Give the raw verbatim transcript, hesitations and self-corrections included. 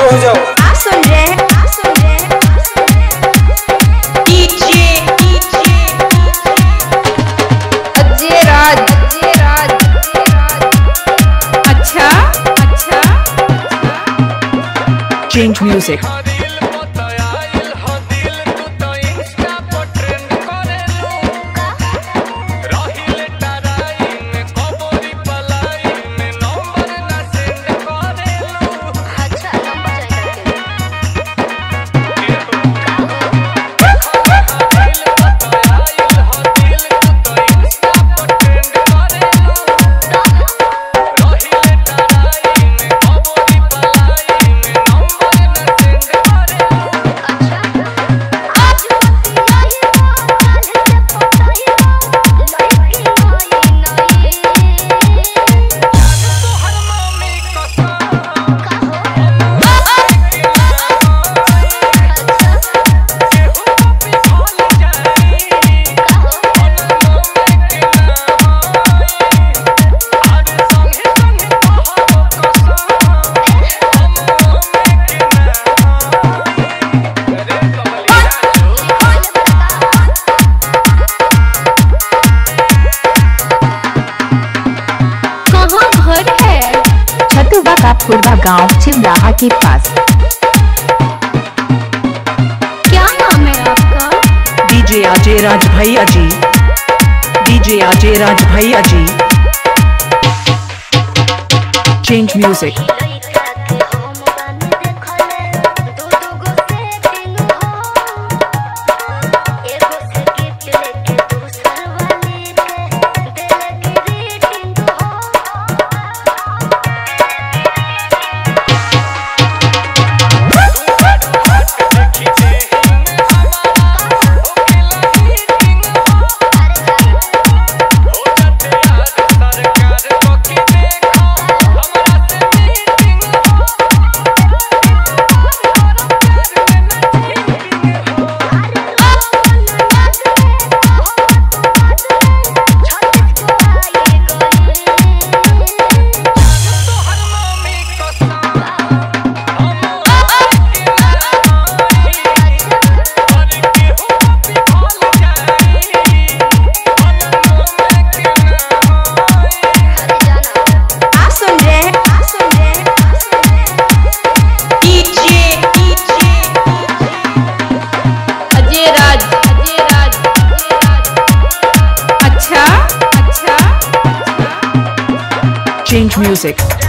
शुरू हो जाओ। आप सुन रहे हैं आप सुन रहे हैं डीजे डीजे अजय राज अजय राज अच्छा अच्छा चेंज म्यूजिक। पूर्वा गांव चिमराहा के पास। क्या नाम है आपका? डीजे अजय राज भाई अजी। डीजे अजय राज भाई अजी। Change music. Change music.